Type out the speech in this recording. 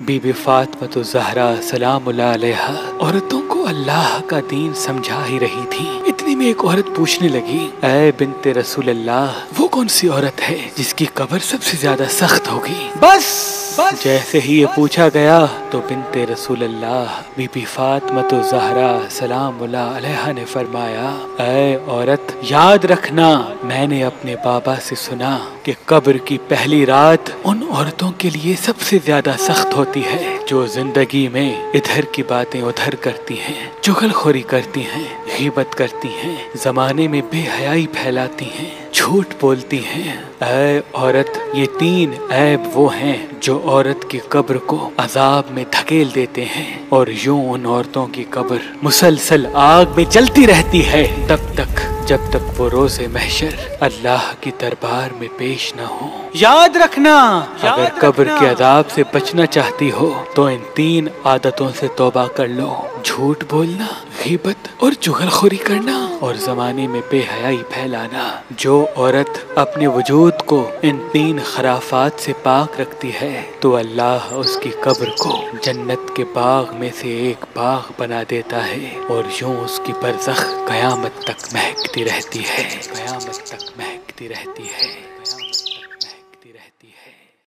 Be بی فاطمہ زہرا سلام اللہ علیہا عورتوں کو اللہ کا دین سمجھا ہی رہی تھی۔ اتنی میں ایک عورت پوچھنے لگی، اے بنت رسول اللہ، وہ کون سی عورت ہے جس کی قبر سب سے زیادہ سخت ہوگی؟ بس جیسے ہی یہ پوچھا گیا تو بنت رسول اللہ بی بی فاطمہ زہرا سلام اللہ علیہا نے فرمایا، اے عورت، یاد رکھنا، میں نے اپنے بابا سے سنا کہ قبر کی پہلی رات ان عورتوں کے لیے سب سے زیادہ سخت ہوتی ہے جو زندگی میں ادھر کی باتیں ادھر کرتی ہیں، چغلخوری کرتی ہیں، غیبت کرتی ہیں، زمانے میں بے حیائی پھیلاتی ہیں، جھوٹ بولتی ہیں۔ اے عورت، یہ 3 عیب وہ ہیں جو عورت کی قبر کو عذاب میں دھکیل دیتے ہیں، اور یوں ان عورتوں کی قبر مسلسل آگ میں جلتی رہتی ہے تب تک جب تک وہ روز محشر اللہ کی دربار میں پیش نہ ہو۔ یاد رکھنا، اگر قبر کے عذاب سے بچنا چاہتی ہو تو ان 3 عادتوں سے توبہ کر لو: جھوٹ بولنا، غیبت اور چغلخوری کرنا، اور زمانے میں بے حیائی پھیلانا۔ جو عورت اپنے وجود کو ان 3 خرافات سے پاک رکھتی ہے تو اللہ اس کی قبر کو جنت کے باغ میں سے ایک باغ بنا دیتا ہے، اور یوں اس کی برزخ قیامت تک مہکتی رہتی ہے، قیامت تک مہکتی رہتی ہے۔